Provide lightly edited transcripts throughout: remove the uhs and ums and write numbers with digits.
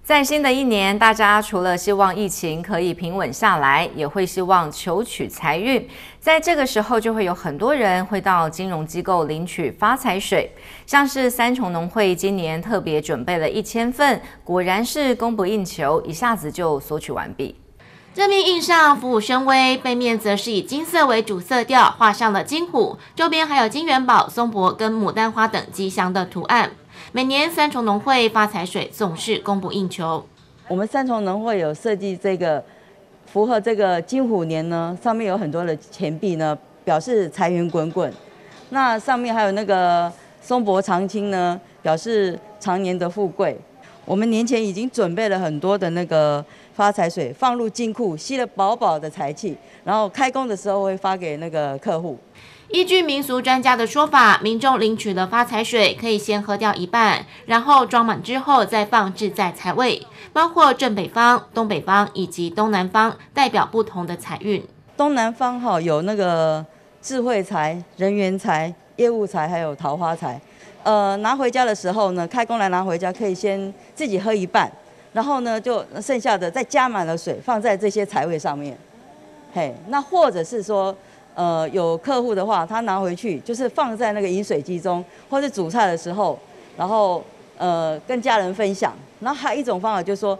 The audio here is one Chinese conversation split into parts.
在新的一年，大家除了希望疫情可以平稳下来，也会希望求取财运。在这个时候，就会有很多人会到金融机构领取发财水，像是三重农会今年特别准备了1000份，果然是供不应求，一下子就索取完毕。 正面印上虎虎生威，背面则是以金色为主色调，画上了金虎，周边还有金元宝、松柏跟牡丹花等吉祥的图案。每年三重农会发财水总是供不应求。 我们三重农会有设计这个符合这个金虎年呢，上面有很多的钱币呢，表示财源滚滚。那上面还有那个松柏长青呢，表示常年的富贵。我们年前已经准备了很多的那个发财水，放入金库，吸了饱饱的财气，然后开工的时候会发给那个客户。 依据民俗专家的说法，民众领取了发财水，可以先喝掉一半，然后装满之后再放置在财位，包括正北方、东北方以及东南方，代表不同的财运。 东南方有那个智慧财、人缘财、业务财，还有桃花财。拿回家的时候呢，开工来拿回家可以先自己喝一半，然后呢就剩下的再加满了水，放在这些财位上面。嘿，那或者是说。有客户的话，他拿回去就是放在那个饮水机中，或是煮菜的时候，然后跟家人分享。然后还有一种方法就是说，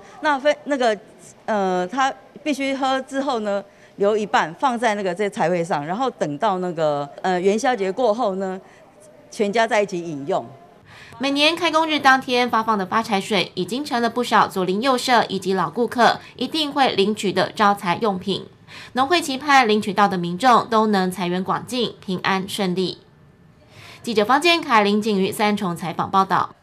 他必须喝之后呢，留一半放在那个这财位上，然后等到那个元宵节过后呢，全家在一起饮用。 每年开工日当天发放的发财水，已经成了不少左邻右舍以及老顾客一定会领取的招财用品。农会期盼领取到的民众都能财源广进、平安顺利。记者方建凯、林景瑜三重采访报道。